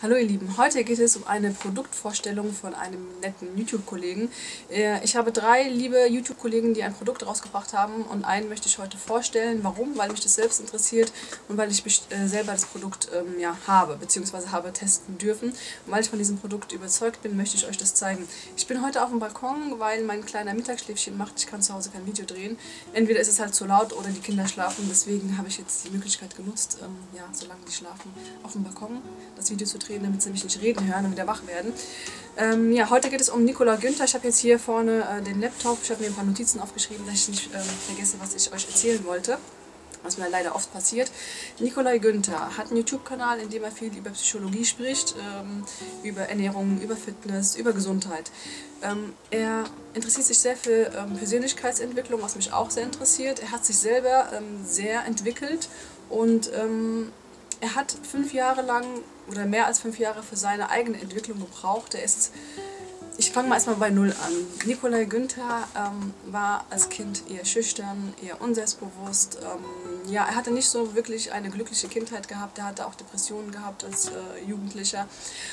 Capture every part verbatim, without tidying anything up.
Hallo ihr Lieben, heute geht es um eine Produktvorstellung von einem netten YouTube-Kollegen. Ich habe drei liebe YouTube-Kollegen, die ein Produkt rausgebracht haben, und einen möchte ich heute vorstellen. Warum? Weil mich das selbst interessiert und weil ich selber das Produkt ähm, ja, habe, beziehungsweise habe testen dürfen. Und weil ich von diesem Produkt überzeugt bin, möchte ich euch das zeigen. Ich bin heute auf dem Balkon, weil mein kleiner Mittagsschläfchen macht. Ich kann zu Hause kein Video drehen. Entweder ist es halt zu laut oder die Kinder schlafen. Deswegen habe ich jetzt die Möglichkeit genutzt, ähm, ja, solange die schlafen, auf dem Balkon das Video zu drehen, damit sie mich nicht reden hören und wieder wach werden. Ähm, ja, heute geht es um Nicola Günther. Ich habe jetzt hier vorne äh, den Laptop. Ich habe mir ein paar Notizen aufgeschrieben, dass ich nicht ähm, vergesse, was ich euch erzählen wollte, was mir leider oft passiert. Nicola Günther hat einen YouTube-Kanal, in dem er viel über Psychologie spricht, ähm, über Ernährung, über Fitness, über Gesundheit. Ähm, er interessiert sich sehr für ähm, Persönlichkeitsentwicklung, was mich auch sehr interessiert. Er hat sich selber ähm, sehr entwickelt und ähm, er hat fünf Jahre lang oder mehr als fünf Jahre für seine eigene Entwicklung gebraucht. Er ist, ich fange mal erstmal bei Null an. Nicola Günther ähm, war als Kind eher schüchtern, eher unselbstbewusst. Ähm, ja, er hatte nicht so wirklich eine glückliche Kindheit gehabt. Er hatte auch Depressionen gehabt als äh, Jugendlicher.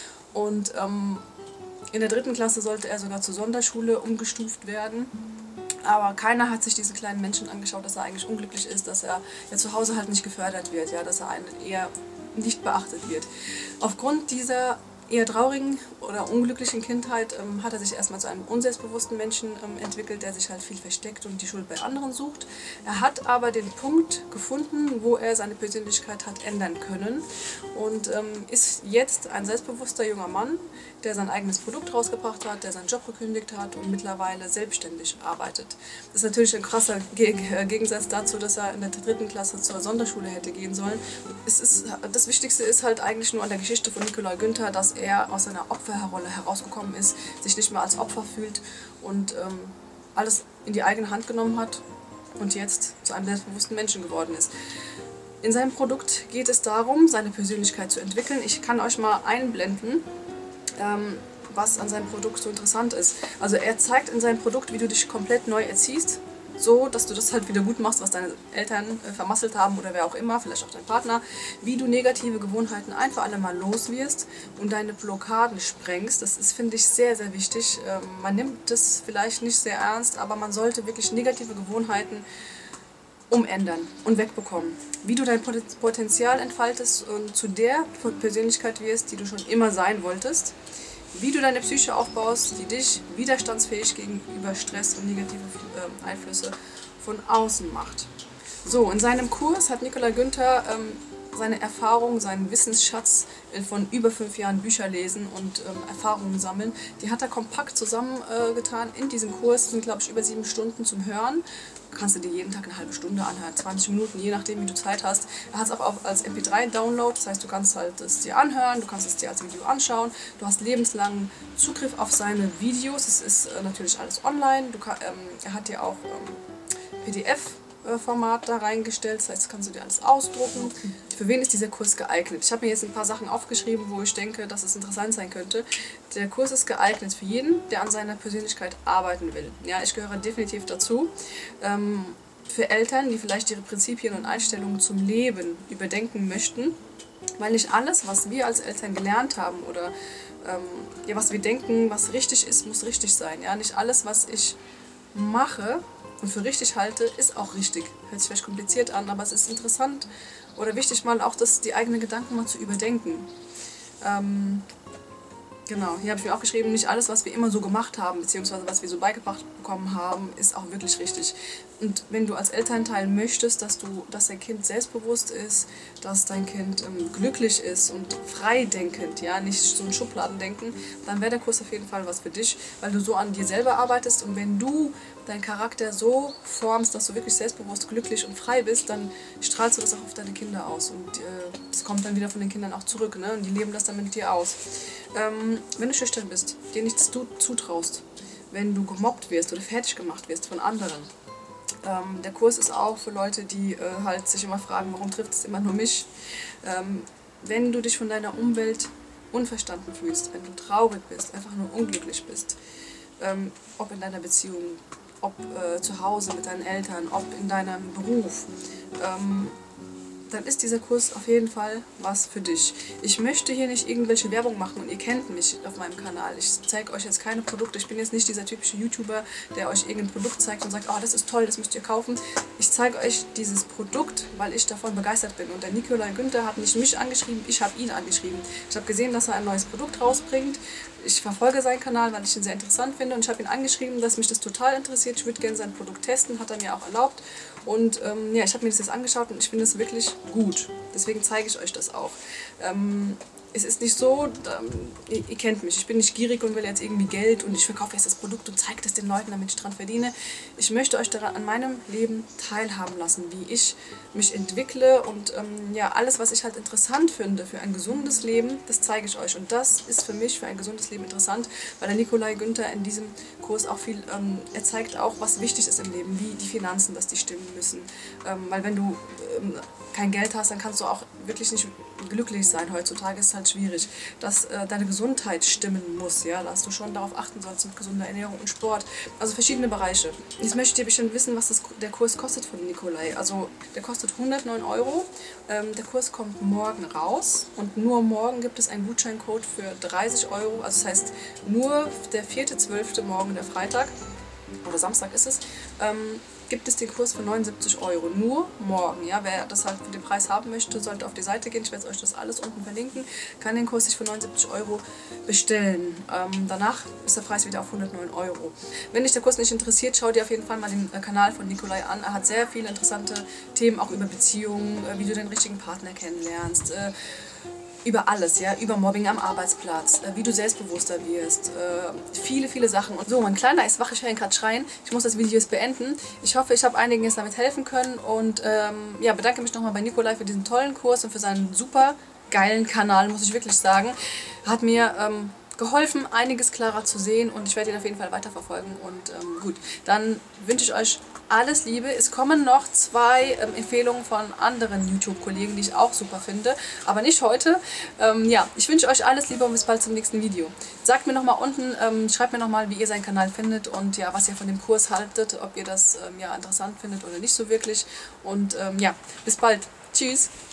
Und ähm, in der dritten Klasse sollte er sogar zur Sonderschule umgestuft werden. Aber keiner hat sich diesen kleinen Menschen angeschaut, dass er eigentlich unglücklich ist, dass er ja zu Hause halt nicht gefördert wird, ja, dass er einen eher nicht beachtet wird. Aufgrund dieser eher traurigen oder unglücklichen Kindheit ähm, hat er sich erstmal zu einem unselbstbewussten Menschen ähm, entwickelt, der sich halt viel versteckt und die Schuld bei anderen sucht. Er hat aber den Punkt gefunden, wo er seine Persönlichkeit hat ändern können und ähm, ist jetzt ein selbstbewusster junger Mann, der sein eigenes Produkt rausgebracht hat, der seinen Job gekündigt hat und mittlerweile selbstständig arbeitet. Das ist natürlich ein krasser Gegensatz dazu, dass er in der dritten Klasse zur Sonderschule hätte gehen sollen. Es ist, das Wichtigste ist halt eigentlich nur an der Geschichte von Nicola Günther, dass er aus seiner Opferrolle herausgekommen ist, sich nicht mehr als Opfer fühlt und ähm, alles in die eigene Hand genommen hat und jetzt zu einem selbstbewussten Menschen geworden ist. In seinem Produkt geht es darum, seine Persönlichkeit zu entwickeln. Ich kann euch mal einblenden, ähm, was an seinem Produkt so interessant ist. Also er zeigt in seinem Produkt, wie du dich komplett neu erziehst, so dass du das halt wieder gut machst, was deine Eltern äh, vermasselt haben oder wer auch immer, vielleicht auch dein Partner, wie du negative Gewohnheiten ein für alle Mal los wirst und deine Blockaden sprengst. Das ist, finde ich, sehr, sehr wichtig. Ähm, man nimmt das vielleicht nicht sehr ernst, aber man sollte wirklich negative Gewohnheiten umändern und wegbekommen. Wie du dein Potenzial entfaltest und zu der Persönlichkeit wirst, die du schon immer sein wolltest. Wie du deine Psyche aufbaust, die dich widerstandsfähig gegenüber Stress und negative äh, Einflüsse von außen macht. So, in seinem Kurs hat Nicola Günther ähm, seine Erfahrung, seinen Wissensschatz von über fünf Jahren Bücher lesen und ähm, Erfahrungen sammeln. Die hat er kompakt zusammengetan äh, in diesem Kurs. Das sind, glaube ich, über sieben Stunden zum Hören. Kannst du dir jeden Tag eine halbe Stunde anhören, zwanzig Minuten, je nachdem, wie du Zeit hast. Er hat es auch als M P drei Download, das heißt, du kannst halt es dir anhören, du kannst es dir als Video anschauen. Du hast lebenslangen Zugriff auf seine Videos. Es ist äh, natürlich alles online. Du kann, ähm, er hat dir auch ähm, P D F-Format da reingestellt, das heißt, das kannst du dir alles ausdrucken. Für wen ist dieser Kurs geeignet? Ich habe mir jetzt ein paar Sachen aufgeschrieben, wo ich denke, dass es interessant sein könnte. Der Kurs ist geeignet für jeden, der an seiner Persönlichkeit arbeiten will. Ja, ich gehöre definitiv dazu. Ähm, für Eltern, die vielleicht ihre Prinzipien und Einstellungen zum Leben überdenken möchten, weil nicht alles, was wir als Eltern gelernt haben oder ähm, ja, was wir denken, was richtig ist, muss richtig sein. Ja, nicht alles, was ich mache und für richtig halte, ist auch richtig. Hört sich vielleicht kompliziert an, aber es ist interessant oder wichtig, mal auch das, die eigenen Gedanken mal zu überdenken. Ähm, genau, hier habe ich mir aufgeschrieben, nicht alles, was wir immer so gemacht haben, beziehungsweise was wir so beigebracht bekommen haben, ist auch wirklich richtig. Und wenn du als Elternteil möchtest, dass, du, dass dein Kind selbstbewusst ist, dass dein Kind ähm, glücklich ist und freidenkend, ja, nicht so ein Schubladendenken, dann wäre der Kurs auf jeden Fall was für dich, weil du so an dir selber arbeitest und wenn du deinen Charakter so formst, dass du wirklich selbstbewusst, glücklich und frei bist, dann strahlst du das auch auf deine Kinder aus und äh, das kommt dann wieder von den Kindern auch zurück, ne? Und die leben das dann mit dir aus. Ähm, wenn du schüchtern bist, dir nichts zutraust, wenn du gemobbt wirst oder fertig gemacht wirst von anderen. Ähm, der Kurs ist auch für Leute, die äh, halt sich immer fragen, warum trifft es immer nur mich. Ähm, wenn du dich von deiner Umwelt unverstanden fühlst, wenn du traurig bist, einfach nur unglücklich bist, ähm, ob in deiner Beziehung, ob äh, zu Hause mit deinen Eltern, ob in deinem Beruf, ähm, dann ist dieser Kurs auf jeden Fall was für dich. Ich möchte hier nicht irgendwelche Werbung machen und ihr kennt mich auf meinem Kanal. Ich zeige euch jetzt keine Produkte. Ich bin jetzt nicht dieser typische YouTuber, der euch irgendein Produkt zeigt und sagt, oh, das ist toll, das müsst ihr kaufen. Ich zeige euch dieses Produkt, weil ich davon begeistert bin. Und der Nikolai Günther hat nicht mich angeschrieben, ich habe ihn angeschrieben. Ich habe gesehen, dass er ein neues Produkt rausbringt. Ich verfolge seinen Kanal, weil ich ihn sehr interessant finde und ich habe ihn angeschrieben, dass mich das total interessiert. Ich würde gerne sein Produkt testen, hat er mir auch erlaubt. Und ähm, ja, ich habe mir das jetzt angeschaut und ich finde es wirklich gut. Deswegen zeige ich euch das auch. Ähm, es ist nicht so, ähm, ihr, ihr kennt mich, ich bin nicht gierig und will jetzt irgendwie Geld und ich verkaufe jetzt das Produkt und zeige das den Leuten, damit ich dran verdiene. Ich möchte euch daran an meinem Leben teilhaben lassen, wie ich mich entwickle und ähm, ja, alles, was ich halt interessant finde für ein gesundes Leben, das zeige ich euch. Und das ist für mich für ein gesundes Leben interessant, weil der Nikolai Günther in diesem Kurs auch viel, ähm, er zeigt auch, was wichtig ist im Leben, wie die Finanzen, dass die stimmen müssen. Ähm, weil wenn du ähm, kein Geld hast, dann kannst du auch wirklich nicht glücklich sein. Heutzutage ist es halt schwierig, dass äh, deine Gesundheit stimmen muss, ja, dass du schon darauf achten sollst mit gesunder Ernährung und Sport, also verschiedene Bereiche. Jetzt möchtet ihr bestimmt wissen, was das, der Kurs kostet von Nikolai. Also der kostet hundertneun Euro, ähm, der Kurs kommt morgen raus und nur morgen gibt es einen Gutscheincode für dreißig Euro, also das heißt nur der vierte zwölfte morgen, der Freitag, oder Samstag ist es, ähm, gibt es den Kurs für neunundsiebzig Euro. Nur morgen. Ja? Wer das halt für den Preis haben möchte, sollte auf die Seite gehen. Ich werde euch das alles unten verlinken. Kann den Kurs sich für neunundsiebzig Euro bestellen. Ähm, danach ist der Preis wieder auf hundertneun Euro. Wenn dich der Kurs nicht interessiert, schau dir auf jeden Fall mal den äh, Kanal von Nikolai an. Er hat sehr viele interessante Themen, auch über Beziehungen, äh, wie du den richtigen Partner kennenlernst. Äh, Über alles, ja, über Mobbing am Arbeitsplatz, äh, wie du selbstbewusster wirst, äh, viele, viele Sachen. Und so, mein Kleiner ist wach, ich höre ihn gerade schreien. Ich muss das Video jetzt beenden. Ich hoffe, ich habe einigen jetzt damit helfen können und ähm, ja, bedanke mich nochmal bei Nikolai für diesen tollen Kurs und für seinen super geilen Kanal, muss ich wirklich sagen. Hat mir ähm, geholfen, einiges klarer zu sehen und ich werde ihn auf jeden Fall weiterverfolgen. Und ähm, gut, dann wünsche ich euch alles Liebe. Es kommen noch zwei ähm, Empfehlungen von anderen YouTube-Kollegen, die ich auch super finde, aber nicht heute. Ähm, ja, ich wünsche euch alles Liebe und bis bald zum nächsten Video. Sagt mir nochmal unten, ähm, schreibt mir nochmal, wie ihr seinen Kanal findet und ja, was ihr von dem Kurs haltet, ob ihr das ähm, ja, interessant findet oder nicht so wirklich. Und ähm, ja, bis bald. Tschüss.